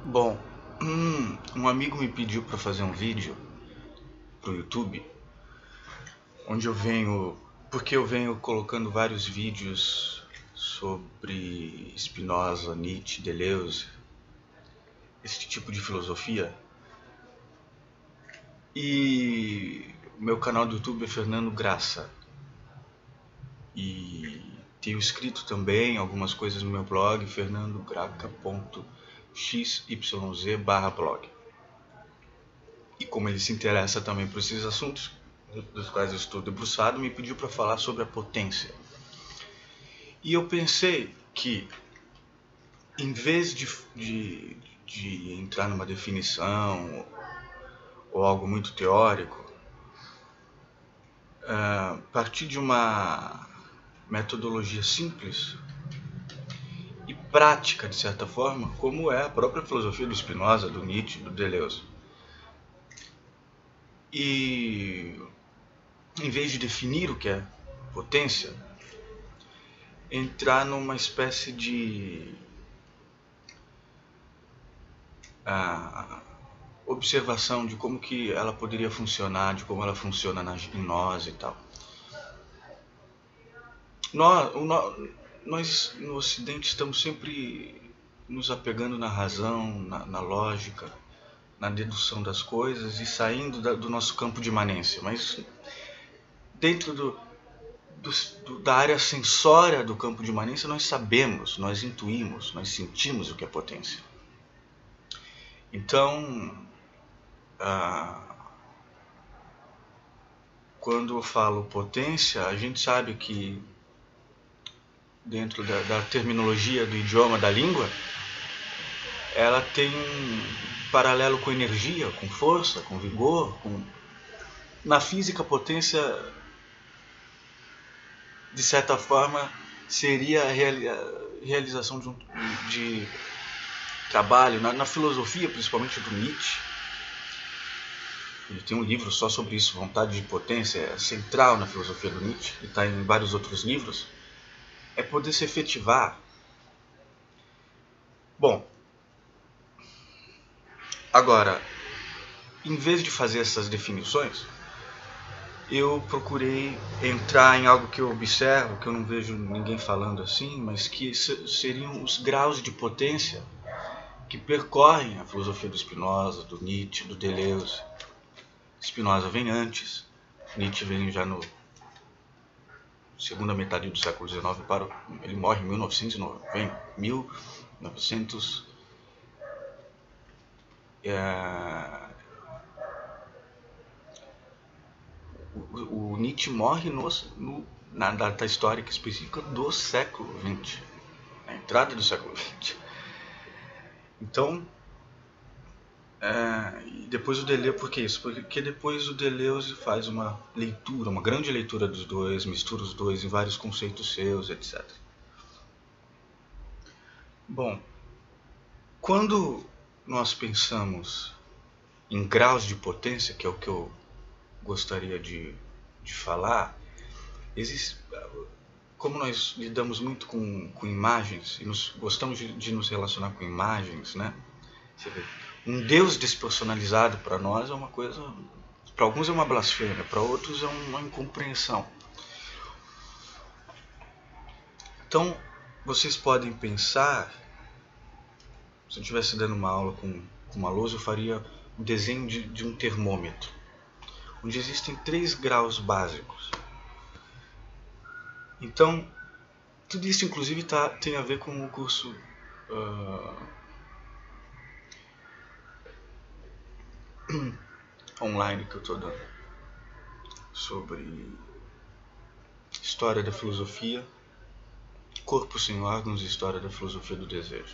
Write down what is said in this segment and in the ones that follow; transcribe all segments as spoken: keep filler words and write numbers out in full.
Bom, hum, um amigo me pediu para fazer um vídeo pro YouTube, onde eu venho, porque eu venho colocando vários vídeos sobre Spinoza, Nietzsche, Deleuze, esse tipo de filosofia. E meu canal do YouTube é Fernando Graça. E tenho escrito também algumas coisas no meu blog, fernandograca ponto x y z barra blog. E como ele se interessa também por esses assuntos, dos quais eu estou debruçado, me pediu para falar sobre a potência. E eu pensei que, em vez de, de, de entrar numa definição ou algo muito teórico, a partir de uma metodologia simples e prática, de certa forma, como é a própria filosofia do Spinoza, do Nietzsche, do Deleuze. E, em vez de definir o que é potência, entrar numa espécie de a observação de como que ela poderia funcionar, de como ela funciona na, em nós e tal. Nós, nós no Ocidente estamos sempre nos apegando na razão, na, na lógica, na dedução das coisas e saindo da, do nosso campo de imanência, mas dentro do, do, da área sensória do campo de imanência nós sabemos, nós intuímos, nós sentimos o que é potência. Então, ah, quando eu falo potência, a gente sabe que dentro da, da terminologia do idioma, da língua, ela tem um paralelo com energia, com força, com vigor. Com... Na física, potência, de certa forma, seria a realização de, um, de trabalho. Na, na filosofia, principalmente do Nietzsche, ele tem um livro só sobre isso, Vontade de Potência, é central na filosofia do Nietzsche, e está em vários outros livros, é poder se efetivar. Bom, agora, em vez de fazer essas definições, eu procurei entrar em algo que eu observo, que eu não vejo ninguém falando assim, mas que seriam os graus de potência que percorrem a filosofia do Spinoza, do Nietzsche, do Deleuze. Spinoza vem antes, Nietzsche vem já no segunda metade do século dezenove, para, ele morre em mil novecentos e nove, vem mil e novecentos. É, o, o Nietzsche morre no, no, na data histórica específica do século vinte, na entrada do século vinte. Então, é, e depois o Deleuze, por que isso? Porque depois o Deleuze faz uma leitura, uma grande leitura dos dois, mistura os dois em vários conceitos seus, etcétera. Bom, quando nós pensamos em graus de potência, que é o que eu gostaria de, de falar, existe, como nós lidamos muito com, com imagens e nos, gostamos de, de nos relacionar com imagens, né? Você vê, um Deus despersonalizado para nós é uma coisa, para alguns é uma blasfêmia, para outros é uma incompreensão. Então, vocês podem pensar, se eu estivesse dando uma aula com, com uma lousa, eu faria o desenho de, de um termômetro, onde existem três graus básicos. Então, tudo isso inclusive tá, tem a ver com o curso uh, online que eu estou dando sobre história da filosofia, corpo sem órgãos e história da filosofia do desejo,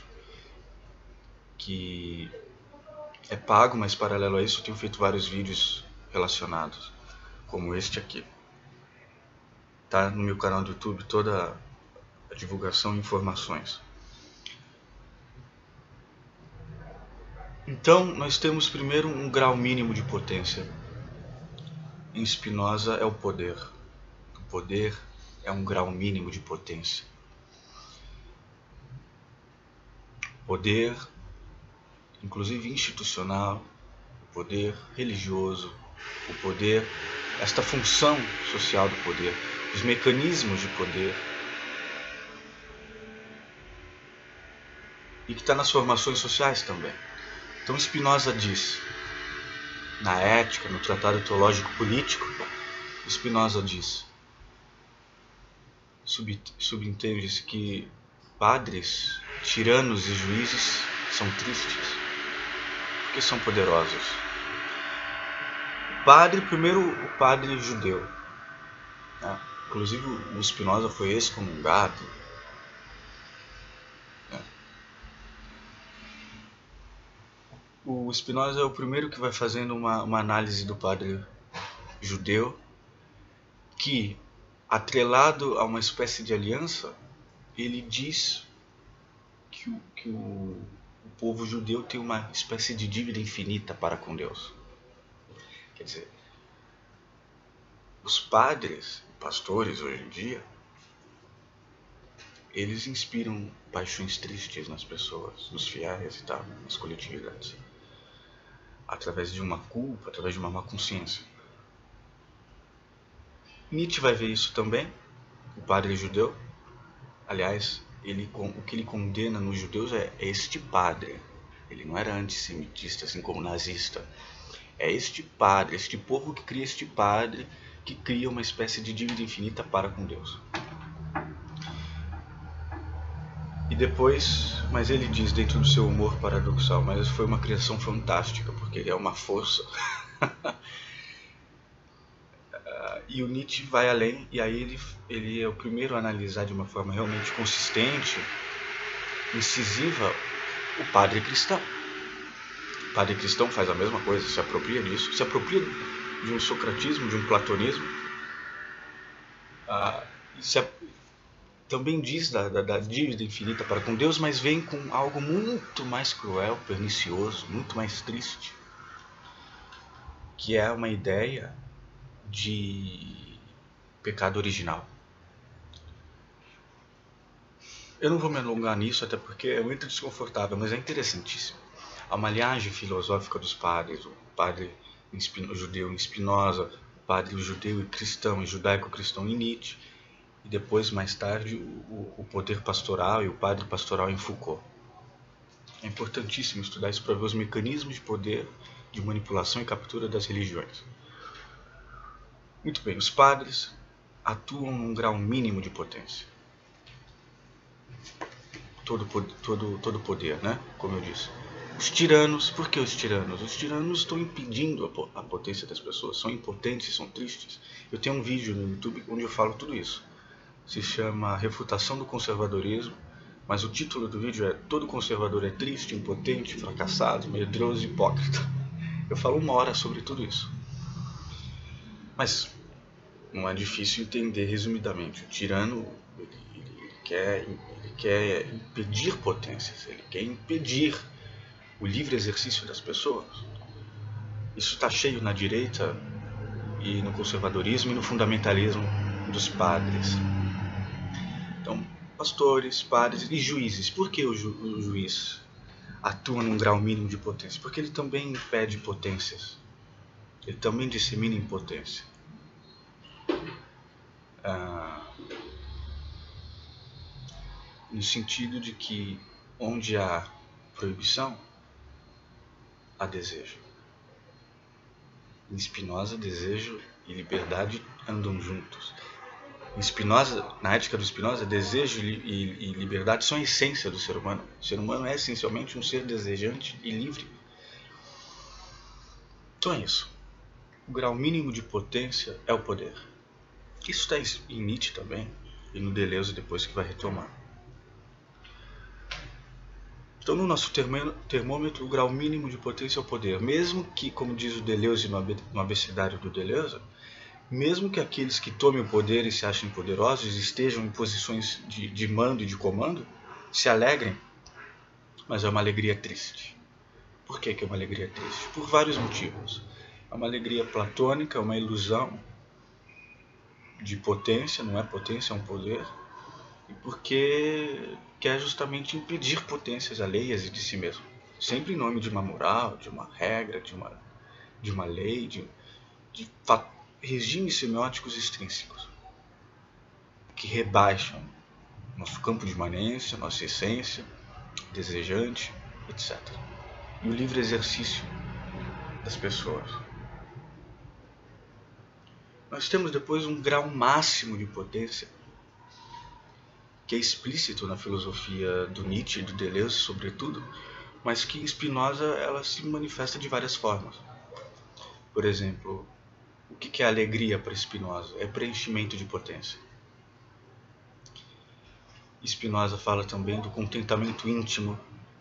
que é pago, mas paralelo a isso eu tenho feito vários vídeos relacionados, como este aqui. Tá no meu canal do YouTube toda a divulgação e informações. Então, nós temos primeiro um grau mínimo de potência. Em Spinoza é o poder. O poder é um grau mínimo de potência. Poder, inclusive institucional, o poder religioso, o poder, esta função social do poder, os mecanismos de poder, e que está nas formações sociais também. Então Spinoza diz, na Ética, no Tratado Teológico Político, Spinoza diz, sub, subentende-se que padres, tiranos e juízes são tristes, porque são poderosos. O padre, primeiro o padre judeu, né? Inclusive o Spinoza foi excomungado, né? O Spinoza é o primeiro que vai fazendo uma, uma análise do padre judeu, que, atrelado a uma espécie de aliança, ele diz que, o, que o, o povo judeu tem uma espécie de dívida infinita para com Deus. Quer dizer, os padres, pastores hoje em dia, eles inspiram paixões tristes nas pessoas, nos fiéis e tal, nas coletividades, através de uma culpa, através de uma má consciência. Nietzsche vai ver isso também, o padre judeu. Aliás, ele, o que ele condena nos judeus é, é este padre. Ele não era antissemitista, assim como nazista. É este padre, este povo que cria este padre, que cria uma espécie de dívida infinita para com Deus. E depois, mas ele diz dentro do seu humor paradoxal, mas foi uma criação fantástica, porque ele é uma força. E o Nietzsche vai além, e aí ele, ele é o primeiro a analisar de uma forma realmente consistente, incisiva, o padre cristão. O padre cristão faz a mesma coisa, se apropria disso, se apropria de um socratismo, de um platonismo, ah, se, também diz da, da, da dívida infinita para com Deus, mas vem com algo muito mais cruel, pernicioso, muito mais triste, que é uma ideia de pecado original. Eu não vou me alongar nisso, até porque é muito desconfortável, mas é interessantíssimo. Há uma linhagem filosófica dos padres, o padre o judeu em Spinoza, o padre judeu e cristão, e judaico-cristão em Nietzsche, e depois, mais tarde, o, o poder pastoral e o padre pastoral em Foucault. É importantíssimo estudar isso para ver os mecanismos de poder, de manipulação e captura das religiões. Muito bem, os padres atuam num grau mínimo de potência. Todo, todo, todo poder, né? Como eu disse. Os tiranos, por que os tiranos? Os tiranos estão impedindo a potência das pessoas, são impotentes, são tristes. Eu tenho um vídeo no YouTube onde eu falo tudo isso. Se chama Refutação do Conservadorismo, mas o título do vídeo é Todo conservador é triste, impotente, fracassado, medroso e hipócrita. Eu falo uma hora sobre tudo isso. Mas não é difícil entender resumidamente. O tirano ele, ele, quer, ele quer impedir potências, ele quer impedir o livre exercício das pessoas. Isso está cheio na direita e no conservadorismo e no fundamentalismo dos padres. Então, pastores, padres e juízes. Por que o, ju o juiz atua num grau mínimo de potência? Porque ele também impede potências. Ele também dissemina impotência. Ah, no sentido de que onde há proibição, há desejo. Em Spinoza, desejo e liberdade andam juntos. Em Spinoza, na ética do Spinoza, desejo e liberdade são a essência do ser humano. O ser humano é essencialmente um ser desejante e livre. Então é isso. O grau mínimo de potência é o poder. Isso está em Nietzsche também, e no Deleuze depois que vai retomar. Então, no nosso termômetro, o grau mínimo de potência é o poder. Mesmo que, como diz o Deleuze no abecedário do Deleuze, mesmo que aqueles que tomem o poder e se achem poderosos estejam em posições de, de mando e de comando, se alegrem, mas é uma alegria triste. Por que que é uma alegria triste? Por vários motivos. É uma alegria platônica, uma ilusão de potência, não é potência, é um poder, e porque quer justamente impedir potências alheias e de si mesmo. sempre em nome de uma moral, de uma regra, de uma, de uma lei, de, de regimes semióticos extrínsecos que rebaixam nosso campo de imanência, nossa essência, desejante, etcétera. E o livre exercício das pessoas. Nós temos depois um grau máximo de potência, que é explícito na filosofia do Nietzsche e do Deleuze, sobretudo, mas que em Spinoza ela se manifesta de várias formas. Por exemplo, o que é alegria para Spinoza? É preenchimento de potência. Spinoza fala também do contentamento íntimo.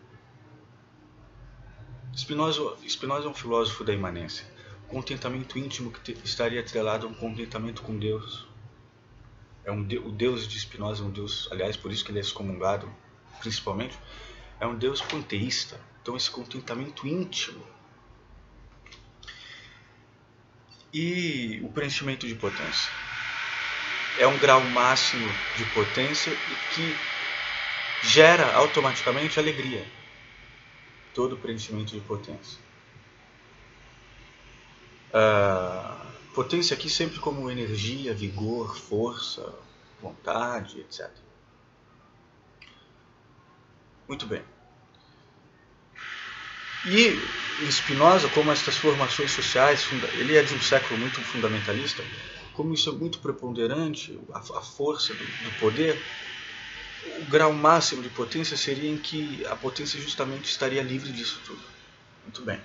Spinoza, Spinoza é um filósofo da imanência. Contentamento íntimo que te, estaria atrelado a um contentamento com Deus. É um, o Deus de Spinoza é um Deus, aliás, por isso que ele é excomungado, principalmente, é um Deus panteísta. Então esse contentamento íntimo e o preenchimento de potência é um grau máximo de potência e que gera automaticamente alegria. Todo preenchimento de potência. Uh, potência aqui sempre como energia, vigor, força, vontade, etcétera. Muito bem. E em Spinoza, como estas formações sociais, ele é de um século muito fundamentalista, como isso é muito preponderante, a, a força do, do poder, o grau máximo de potência seria em que a potência justamente estaria livre disso tudo. Muito bem.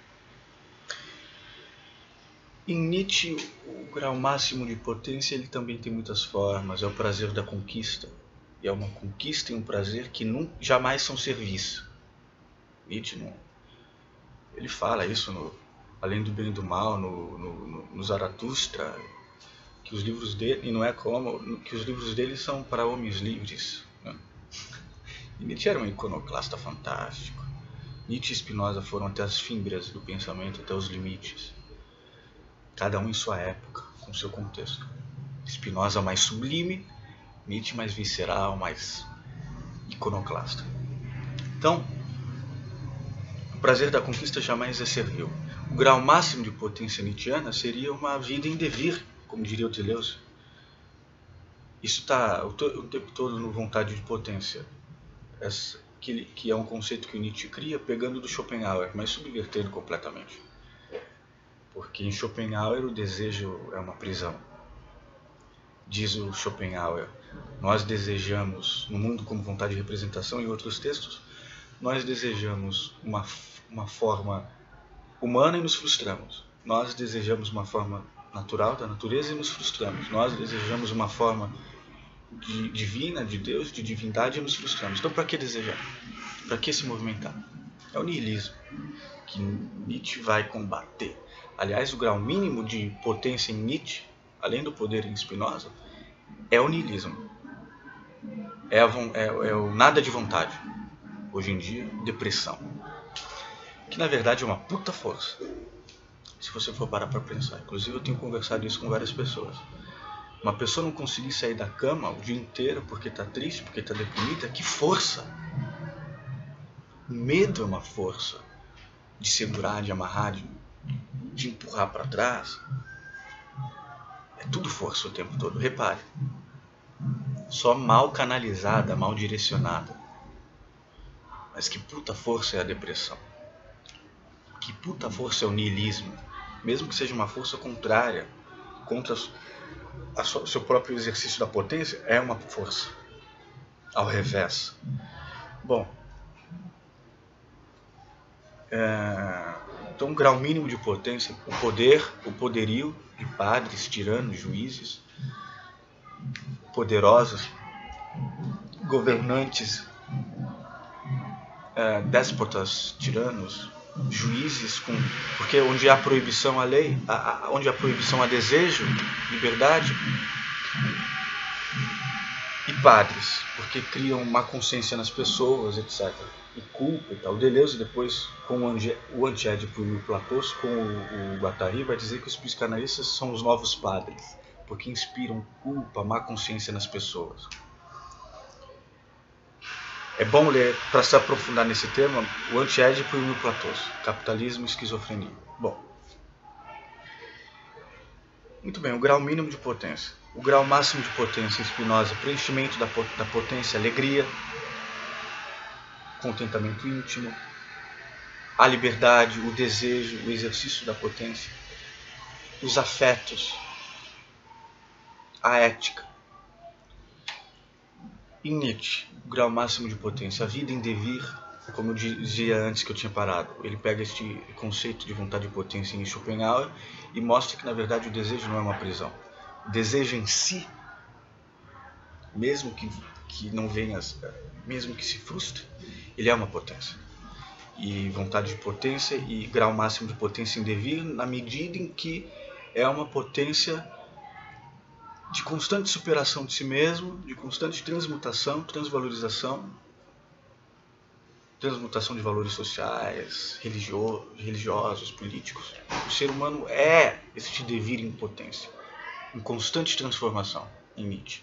Em Nietzsche, o grau máximo de potência ele também tem muitas formas, é o prazer da conquista. E é uma conquista e um prazer que nunca, jamais são serviço. Nietzsche não... Ele fala isso no Além do Bem e do Mal, no, no, no, no Zaratustra, que os livros dele, e não é como, que os livros dele são para homens livres. Né? E Nietzsche era um iconoclasta fantástico. Nietzsche e Spinoza foram até as fímbrias do pensamento, até os limites. Cada um em sua época, com seu contexto. Spinoza mais sublime, Nietzsche mais visceral, mais iconoclasta. Então, o prazer da conquista jamais é servil. O grau máximo de potência nietzschiana seria uma vida em devir, como diria o Deleuze. Isso está o, o tempo todo no vontade de potência, Essa, que, que é um conceito que o Nietzsche cria pegando do Schopenhauer, mas subvertendo completamente. Porque em Schopenhauer o desejo é uma prisão. Diz o Schopenhauer, nós desejamos, no mundo como vontade de representação e em outros textos, nós desejamos uma, uma forma humana e nos frustramos. Nós desejamos uma forma natural da natureza e nos frustramos. Nós desejamos uma forma de, divina, de Deus, de divindade e nos frustramos. Então para que desejar? Para que se movimentar? É o niilismo que Nietzsche vai combater. Aliás, o grau mínimo de potência em Nietzsche, além do poder em Spinoza, é o niilismo. É, a, é, é o nada de vontade. Hoje em dia, depressão. Que na verdade é uma puta força. Se você for parar para pensar. Inclusive eu tenho conversado isso com várias pessoas. Uma pessoa não conseguir sair da cama o dia inteiro porque está triste, porque está deprimida, que força! O medo é uma força de segurar, de amarrar, de, de empurrar para trás. É tudo força o tempo todo, repare. Só mal canalizada, mal direcionada. Mas que puta força é a depressão. Que puta força é o niilismo. Mesmo que seja uma força contrária, contra o seu próprio exercício da potência, é uma força. Ao revés. Bom. É, então, um grau mínimo de potência, o poder, o poderio de padres, tiranos, juízes, poderosos, governantes, é, déspotas, tiranos, juízes, com, porque onde há proibição à lei, a, a, onde há proibição a desejo, liberdade, e padres, porque criam má consciência nas pessoas, etcétera. E culpa e tal. O Deleuze depois, com o Antiédipo e o Platôs, com o, o Guattari, vai dizer que os psicanalistas são os novos padres, porque inspiram culpa, má consciência nas pessoas. É bom ler, para se aprofundar nesse tema, o Anti-Édipo e o Mil Platôs, Capitalismo e Esquizofrenia. Bom, muito bem, o grau mínimo de potência. O grau máximo de potência em Spinoza, preenchimento da, da potência, alegria, contentamento íntimo, a liberdade, o desejo, o exercício da potência, os afetos, a ética. Em Nietzsche, o grau máximo de potência, a vida em devir, como eu dizia antes que eu tinha parado. Ele pega este conceito de vontade e potência em Schopenhauer e mostra que, na verdade, o desejo não é uma prisão. O desejo em si, mesmo que, que não venha, mesmo que se frustre, ele é uma potência. E vontade de potência e grau máximo de potência em devir, na medida em que é uma potência de constante superação de si mesmo, de constante transmutação, transvalorização, transmutação de valores sociais, religio- religiosos, políticos. O ser humano é este devir em potência, em constante transformação, em Nietzsche.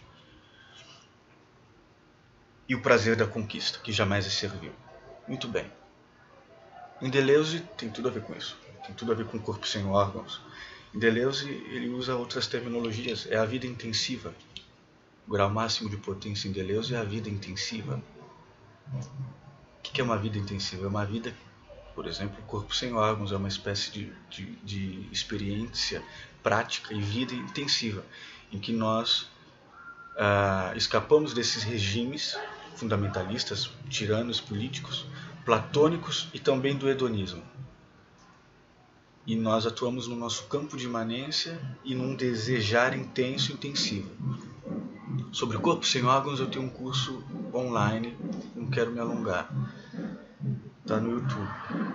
E o prazer da conquista, que jamais é servil. Muito bem. Em Deleuze tem tudo a ver com isso. Tem tudo a ver com o corpo sem órgãos. Em Deleuze ele usa outras terminologias. É a vida intensiva. O grau máximo de potência em Deleuze é a vida intensiva. O que é uma vida intensiva? É uma vida, por exemplo, o corpo sem órgãos é uma espécie de, de, de experiência prática e vida intensiva, em que nós ah, escapamos desses regimes fundamentalistas, tiranos políticos, platônicos e também do hedonismo. E nós atuamos no nosso campo de imanência e num desejar intenso e intensivo. Sobre o corpo sem órgãos eu tenho um curso online, não quero me alongar. Está no YouTube.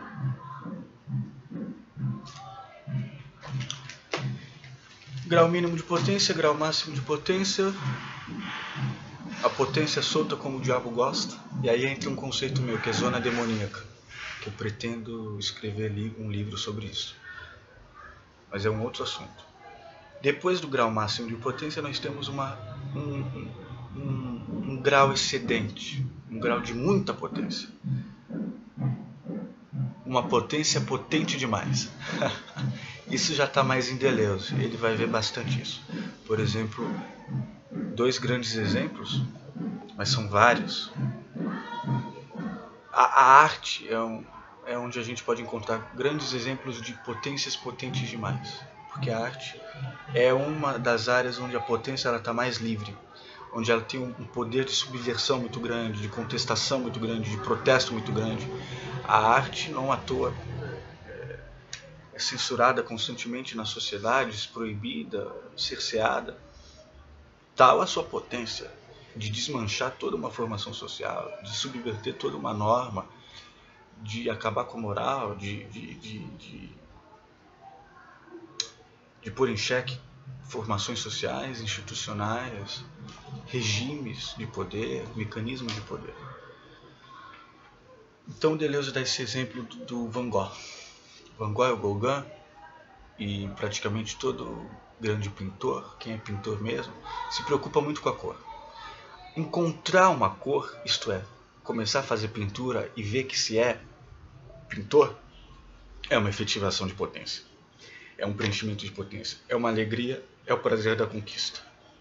Grau mínimo de potência, grau máximo de potência. A potência solta como o diabo gosta. E aí entra um conceito meu, que é zona demoníaca. Que eu pretendo escrever um livro sobre isso. Mas é um outro assunto. Depois do grau máximo de potência, nós temos uma, um, um, um grau excedente. Um grau de muita potência. Uma potência potente demais. Isso já está mais em Deleuze, ele vai ver bastante isso. Por exemplo, dois grandes exemplos, mas são vários. A, a arte é, um, é onde a gente pode encontrar grandes exemplos de potências potentes demais. Porque a arte é uma das áreas onde a potência está mais livre. Onde ela tem um poder de subversão muito grande, de contestação muito grande, de protesto muito grande. A arte, não à toa, é censurada constantemente nas sociedades, proibida, cerceada. Tal a sua potência de desmanchar toda uma formação social, de subverter toda uma norma, de acabar com a moral, de, de, de, de, de pôr em xeque formações sociais, institucionais, regimes de poder, mecanismos de poder. Então Deleuze dá esse exemplo do Van Gogh. Van Gogh é o Gauguin, e praticamente todo grande pintor, quem é pintor mesmo, se preocupa muito com a cor. Encontrar uma cor, isto é, começar a fazer pintura e ver que se é pintor, é uma efetivação de potência. É um preenchimento de potência. É uma alegria, é o prazer da conquista.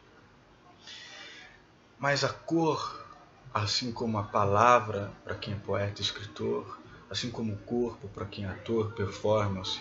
Mas a cor, assim como a palavra para quem é poeta e escritor, assim como o corpo para quem é ator, performance,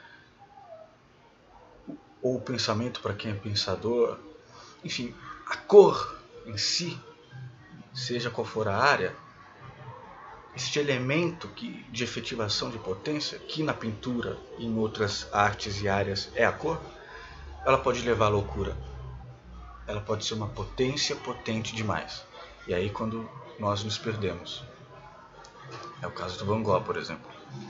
ou o pensamento para quem é pensador, enfim, a cor em si, seja qual for a área, este elemento que, de efetivação de potência, que na pintura e em outras artes e áreas é a cor, ela pode levar à loucura. Ela pode ser uma potência potente demais. E aí quando nós nos perdemos. É o caso do Van Gogh, por exemplo.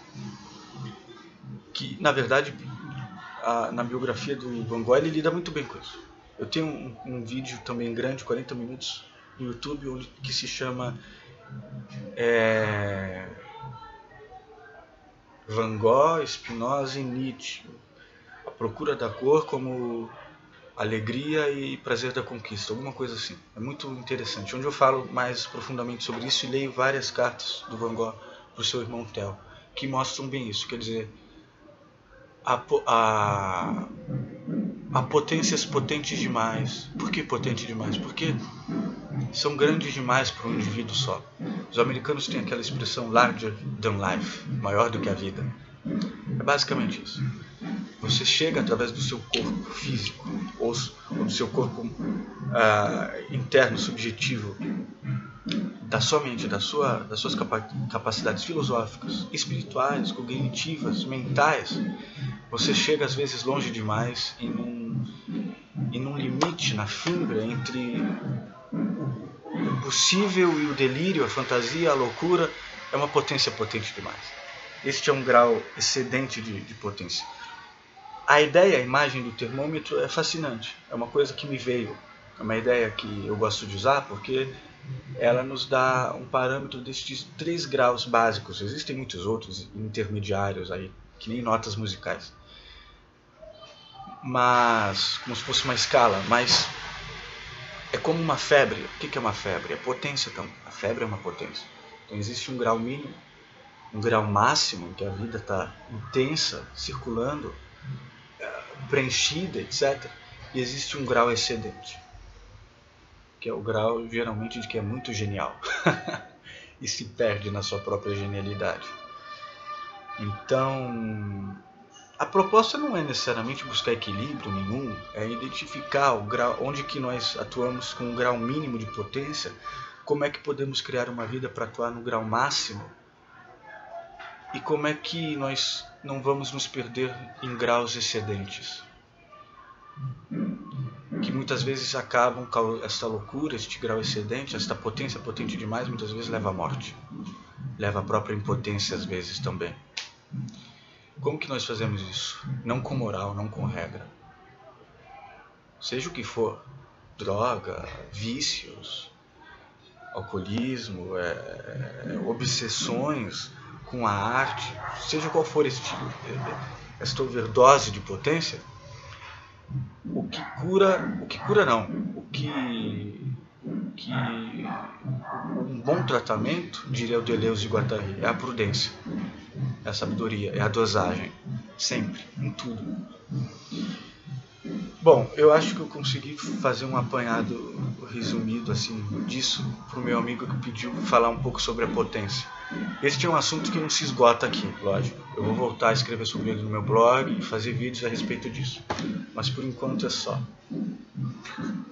Que, na verdade, a, na biografia do Van Gogh, ele lida muito bem com isso. Eu tenho um, um vídeo também grande, quarenta minutos, no YouTube, onde, que se chama é, Van Gogh, Spinoza e Nietzsche. A procura da cor como alegria e prazer da conquista, alguma coisa assim. É muito interessante, onde eu falo mais profundamente sobre isso e leio várias cartas do Van Gogh para o seu irmão Theo, que mostram bem isso. Quer dizer, a, a, a potências potentes demais. Por que potente demais? Porque são grandes demais para um indivíduo só. Os americanos têm aquela expressão larger than life, maior do que a vida. É basicamente isso. Você chega através do seu corpo físico, ou, ou do seu corpo uh, interno, subjetivo, da sua mente, da sua, das suas capacidades filosóficas, espirituais, cognitivas, mentais. Você chega às vezes longe demais em um, em um limite, na fibra entre o possível e o delírio, a fantasia, a loucura. É uma potência potente demais. Este é um grau excedente de, de potência. A ideia, a imagem do termômetro é fascinante. É uma coisa que me veio. É uma ideia que eu gosto de usar porque ela nos dá um parâmetro destes três graus básicos. Existem muitos outros intermediários aí, que nem notas musicais. Mas, como se fosse uma escala, mas é como uma febre. O que é uma febre? É potência também. A febre é uma potência. Então existe um grau mínimo, um grau máximo, em que a vida está intensa, circulando, preenchida, etcétera. E existe um grau excedente, que é o grau geralmente de que é muito genial e se perde na sua própria genialidade. Então, a proposta não é necessariamente buscar equilíbrio nenhum, é identificar o grau, onde que nós atuamos com um grau mínimo de potência, como é que podemos criar uma vida para atuar no grau máximo e como é que nós não vamos nos perder em graus excedentes, que muitas vezes acabam, esta loucura, este grau excedente, esta potência potente demais, muitas vezes leva à morte, leva à própria impotência às vezes também. Como que nós fazemos isso? Não com moral, não com regra. Seja o que for, droga, vícios, alcoolismo, é, obsessões com a arte, seja qual for este, esta overdose de potência, o que cura, o que cura não, o que, que um bom tratamento, diria o Deleuze e Guattari, é a prudência, é a sabedoria, é a dosagem, sempre, em tudo. Bom, eu acho que eu consegui fazer um apanhado resumido assim disso para o meu amigo que pediu falar um pouco sobre a potência. Este é um assunto que não se esgota aqui, lógico. Eu vou voltar a escrever sobre ele no meu blog e fazer vídeos a respeito disso. Mas por enquanto é só.